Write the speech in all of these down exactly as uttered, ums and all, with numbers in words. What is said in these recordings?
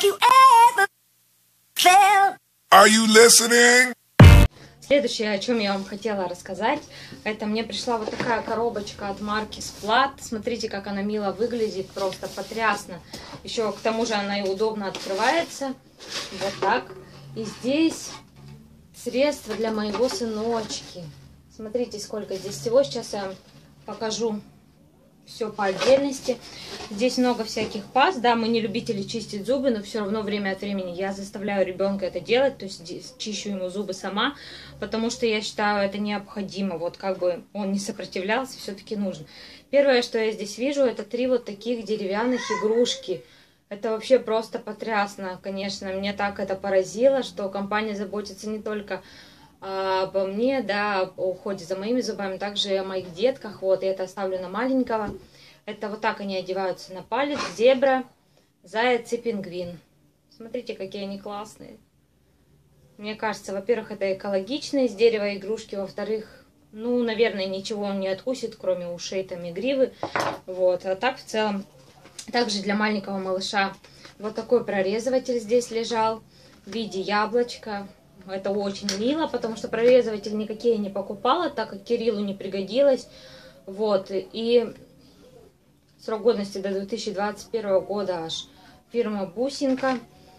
you ever felt. Are you listening? Следующее, о чем я вам хотела рассказать, это мне пришла вот такая коробочка от марки Splat. Смотрите, как она мило выглядит, просто потрясно. Еще к тому же она и удобно открывается. Вот так. И здесь средства для моего сыночки. Смотрите, сколько здесь всего. Сейчас я вам покажу все по отдельности. Здесь много всяких паст. Да, мы не любители чистить зубы, но все равно время от времени я заставляю ребенка это делать. То есть чищу ему зубы сама, потому что я считаю это необходимо. Вот как бы он не сопротивлялся, все-таки нужно. Первое, что я здесь вижу, это три вот таких деревянных игрушки. Это вообще просто потрясно, конечно. Мне так это поразило, что компания заботится не только обо мне, да, о уходе за моими зубами, также и о моих детках. Вот, я это оставлю на маленького. Это вот так они одеваются на палец. Зебра, заяц и пингвин. Смотрите, какие они классные. Мне кажется, во-первых, это экологично, из дерева игрушки. Во-вторых, ну, наверное, ничего он не откусит, кроме ушей там и гривы. Вот, а так в целом. Также для маленького малыша вот такой прорезыватель здесь лежал в виде яблочка. Это очень мило, потому что прорезыватель никакие не покупала, так как Кириллу не пригодилось. Вот, и срок годности до две тысячи двадцать первого года аж. Фирма Бусинка.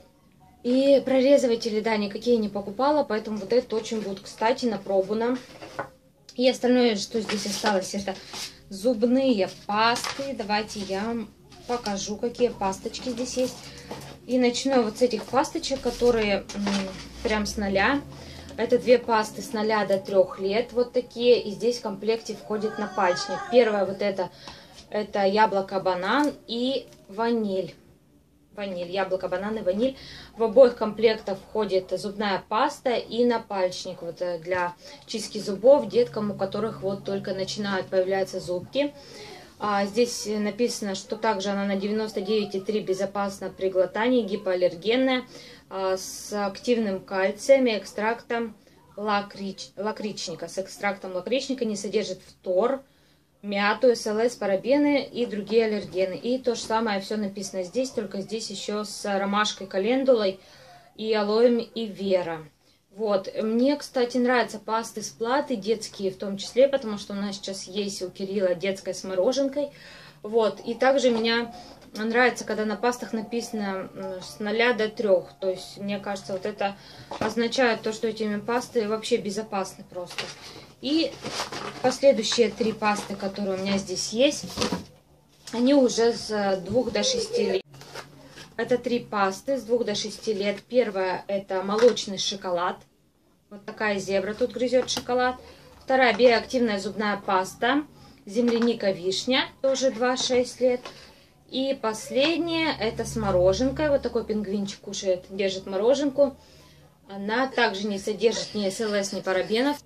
И прорезыватели, да, никакие не покупала, поэтому вот это очень будет, кстати, на пробу нам. И остальное, что здесь осталось, это зубные пасты. Давайте я вам покажу, какие пасточки здесь есть. И начну вот с этих пасточек, которые прям с нуля. Это две пасты с нуля до трех лет, вот такие. И здесь в комплекте входит напальчник. Первая вот это, это яблоко, банан и ваниль. Ваниль, яблоко, банан и ваниль. В обоих комплектах входит зубная паста и напальчник вот для чистки зубов деткам, у которых вот только начинают появляться зубки. А здесь написано, что также она на девяносто девять и три безопасна при глотании, гипоаллергенная, а, с активным кальцием и экстрактом лакрич, лакричника. С экстрактом лакричника, не содержит фтор, мяту, СЛС, парабены и другие аллергены. И то же самое все написано здесь, только здесь еще с ромашкой, календулой и алоем и вера. Вот, мне, кстати, нравятся пасты Splat, детские в том числе, потому что у нас сейчас есть у Кирилла детская с мороженкой. Вот, и также меня нравится, когда на пастах написано с нуля до трех. То есть, мне кажется, вот это означает то, что этими пасты вообще безопасны просто. И последующие три пасты, которые у меня здесь есть, они уже с двух до шести лет. Это три пасты с двух до шести лет. Первая — это молочный шоколад. Вот такая зебра тут грызет шоколад. Вторая — биоактивная зубная паста. Земляника, вишня, тоже два-шесть лет. И последняя — это с мороженкой. Вот такой пингвинчик кушает, держит мороженку. Она также не содержит ни СЛС, ни парабенов.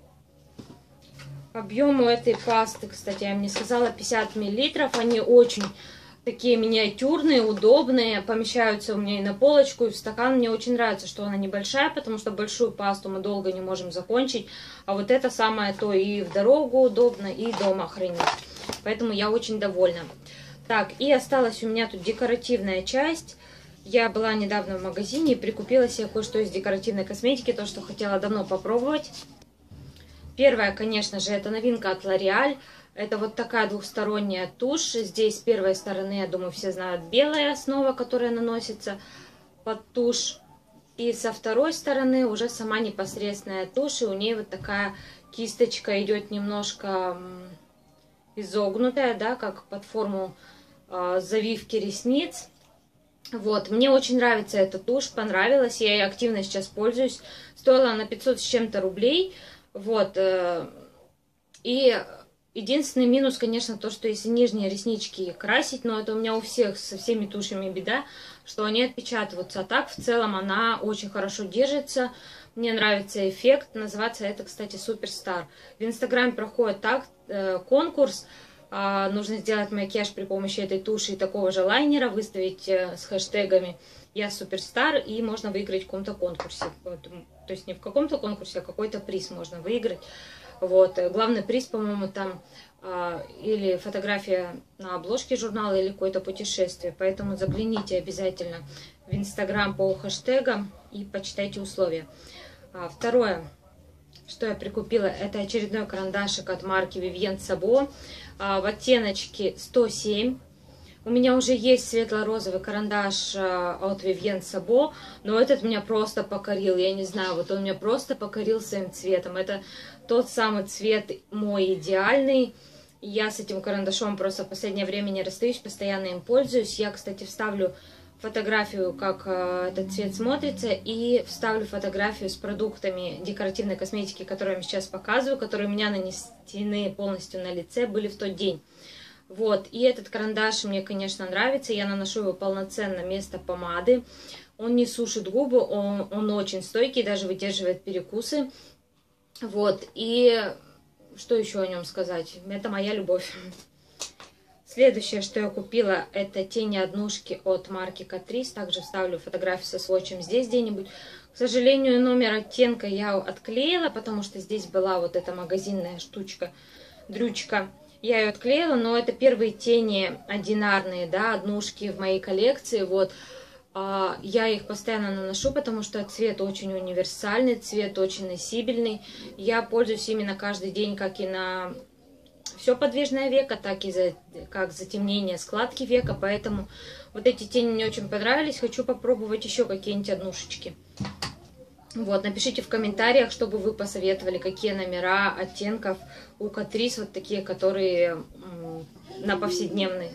По объему этой пасты, кстати, я вам не сказала, пятьдесят миллилитров. Они очень такие миниатюрные, удобные, помещаются у меня и на полочку, и в стакан. Мне очень нравится, что она небольшая, потому что большую пасту мы долго не можем закончить. А вот это самое то, и в дорогу удобно, и дома хранить. Поэтому я очень довольна. Так, и осталась у меня тут декоративная часть. Я была недавно в магазине и прикупила себе кое-что из декоративной косметики, то, что хотела давно попробовать. Первая, конечно же, это новинка от L'Oréal. Это вот такая двухсторонняя тушь. Здесь с первой стороны, я думаю, все знают, белая основа, которая наносится под тушь. И со второй стороны уже сама непосредственная тушь. И у нее вот такая кисточка идет немножко изогнутая, да, как под форму э, завивки ресниц. Вот, мне очень нравится эта тушь, понравилась. Я ей активно сейчас пользуюсь. Стоила она пятьсот с чем-то рублей. Вот, э, и... Единственный минус, конечно, то, что если нижние реснички красить, но это у меня у всех со всеми тушами беда, что они отпечатываются. А так, в целом, она очень хорошо держится. Мне нравится эффект. Называется это, кстати, Суперстар. В Инстаграме проходит так, э, конкурс. Э, нужно сделать макияж при помощи этой туши и такого же лайнера, выставить э, с хэштегами «Я Суперстар», и можно выиграть в каком-то конкурсе. Вот, то есть не в каком-то конкурсе, а какой-то приз можно выиграть. Вот, главный приз, по-моему, там а, или фотография на обложке журнала, или какое-то путешествие. Поэтому загляните обязательно в Инстаграм по хэштегам и почитайте условия. А, второе, что я прикупила, это очередной карандашик от марки Vivienne Sabo а, в оттеночке сто семь. У меня уже есть светло-розовый карандаш от Vivienne Sabo, но этот меня просто покорил, я не знаю, вот он меня просто покорил своим цветом. Это тот самый цвет мой идеальный. Я с этим карандашом просто в последнее время не расстаюсь, постоянно им пользуюсь. Я, кстати, вставлю фотографию, как этот цвет смотрится, и вставлю фотографию с продуктами декоративной косметики, которые я вам сейчас показываю, которые у меня нанесены полностью на лице, были в тот день. Вот, и этот карандаш мне, конечно, нравится, я наношу его полноценно вместо помады. Он не сушит губы, он, он очень стойкий, даже выдерживает перекусы. Вот, и что еще о нем сказать? Это моя любовь. Следующее, что я купила, это тени однушки от марки Catrice. Также вставлю фотографию со сводчем здесь где-нибудь. К сожалению, номер оттенка я отклеила, потому что здесь была вот эта магазинная штучка, дрючка. Я ее отклеила, но это первые тени одинарные, да, однушки в моей коллекции. Вот. Я их постоянно наношу, потому что цвет очень универсальный, цвет очень носибельный. Я пользуюсь именно каждый день, как и на все подвижное веко, так и за, как затемнение складки века. Поэтому вот эти тени мне очень понравились. Хочу попробовать еще какие-нибудь однушечки. Вот, напишите в комментариях, чтобы вы посоветовали, какие номера оттенков у Catrice, вот такие, которые на повседневные.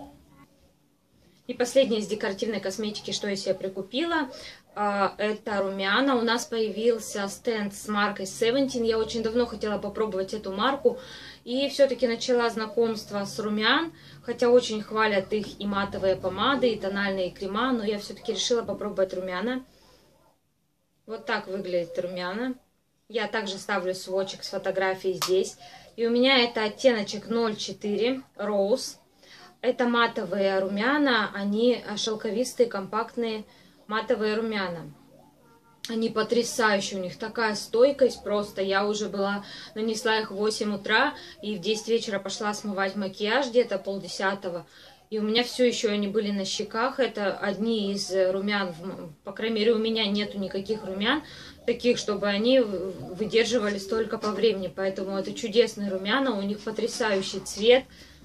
И последнее из декоративной косметики, что я себе прикупила, это румяна. У нас появился стенд с маркой семнадцать. Я очень давно хотела попробовать эту марку. И все-таки начала знакомство с румян. Хотя очень хвалят их и матовые помады, и тональные крема. Но я все-таки решила попробовать румяна. Вот так выглядит румяна. Я также ставлю сводчик с фотографией здесь. И у меня это оттеночек ноль четыре Rose. Это матовые румяна. Они шелковистые, компактные матовые румяна. Они потрясающие. У них такая стойкость просто. Я уже была, нанесла их в восемь утра. И в десять вечера пошла смывать макияж, где-то полдесятого. И у меня все еще они были на щеках. Это одни из румян, по крайней мере, у меня нету никаких румян таких, чтобы они выдерживали столько по времени. Поэтому это чудесные румяна, у них потрясающий цвет,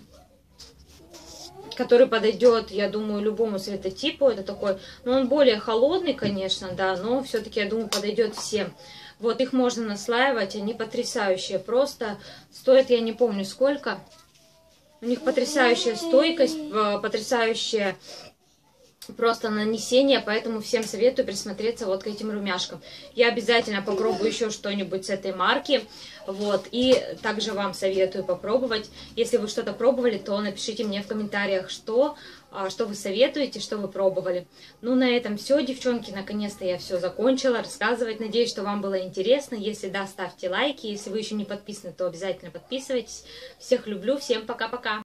который подойдет, я думаю, любому цветотипу. Это такой, ну, он более холодный, конечно, да, но все-таки, я думаю, подойдет всем. Вот, их можно наслаивать, они потрясающие. Просто стоят, я не помню сколько. У них потрясающая стойкость, потрясающее просто нанесение, поэтому всем советую присмотреться вот к этим румяшкам. Я обязательно попробую еще что-нибудь с этой марки, вот, и также вам советую попробовать. Если вы что-то пробовали, то напишите мне в комментариях, что, что вы советуете, что вы пробовали. Ну, на этом все, девчонки, наконец-то я все закончила рассказывать. Надеюсь, что вам было интересно. Если да, ставьте лайки. Если вы еще не подписаны, то обязательно подписывайтесь. Всех люблю, всем пока-пока.